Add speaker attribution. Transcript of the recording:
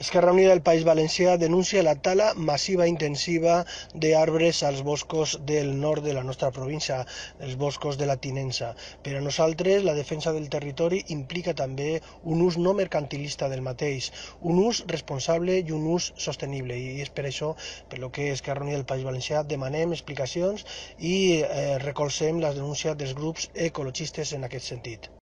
Speaker 1: Esquerra Unida del País Valencià denuncia la tala massiva i intensiva d'arbres als boscos del nord de la nostra província, els boscos de la Tinença. Per a nosaltres, la defensa del territori implica també un ús no mercantilista del mateix, un ús responsable i un ús sostenible. I és per això per lo que Esquerra Unida del País Valencià demanem explicacions i recolzem la denúncia dels grups ecologistes en aquest sentit.